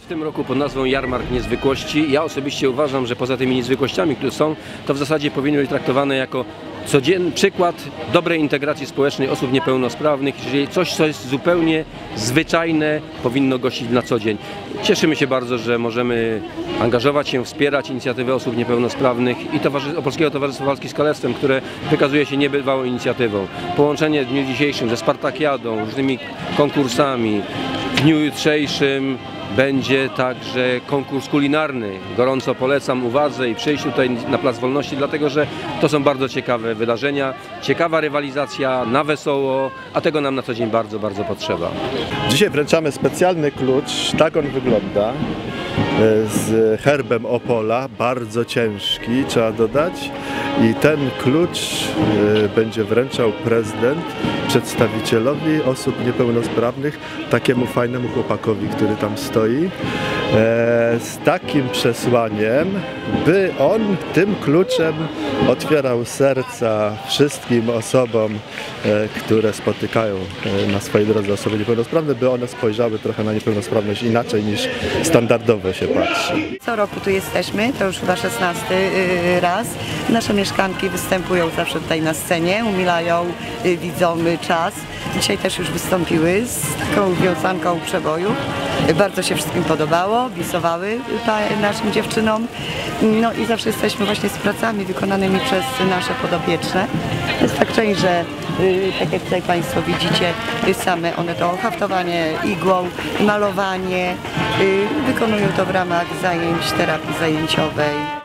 W tym roku pod nazwą Jarmark Niezwykłości. Ja osobiście uważam, że poza tymi niezwykłościami, które są, to w zasadzie powinny być traktowane jako codzienny przykład dobrej integracji społecznej osób niepełnosprawnych, czyli coś, co jest zupełnie zwyczajne, powinno gościć na co dzień. Cieszymy się bardzo, że możemy angażować się, wspierać inicjatywy osób niepełnosprawnych i Polskiego Towarzystwa Walki z Kalectwem, które wykazuje się niebywałą inicjatywą. Połączenie w dniu dzisiejszym ze Spartakiadą, różnymi konkursami. W dniu jutrzejszym będzie także konkurs kulinarny. Gorąco polecam uwadze i przyjść tutaj na Plac Wolności, dlatego że to są bardzo ciekawe wydarzenia, ciekawa rywalizacja na wesoło, a tego nam na co dzień bardzo, bardzo potrzeba. Dzisiaj wręczamy specjalny klucz, tak on wygląda, z herbem Opola, bardzo ciężki, trzeba dodać. I ten klucz będzie wręczał prezydent przedstawicielowi osób niepełnosprawnych, takiemu fajnemu chłopakowi, który tam stoi, z takim przesłaniem, by on tym kluczem otwierał serca wszystkim osobom, które spotykają na swojej drodze osoby niepełnosprawne, by one spojrzały trochę na niepełnosprawność inaczej niż standardowo się patrzy. Co roku tu jesteśmy, to już chyba 16 raz. Nasze mieszkanki występują zawsze tutaj na scenie, umilają widzom czas. Dzisiaj też już wystąpiły z taką wiązanką przeboju. Bardzo się wszystkim podobało, bisowały naszym dziewczynom. No i zawsze jesteśmy właśnie z pracami wykonanymi przez nasze podopieczne. Jest tak część, że tak jak tutaj Państwo widzicie, same one to haftowanie igłą, malowanie, wykonują to w ramach zajęć terapii zajęciowej.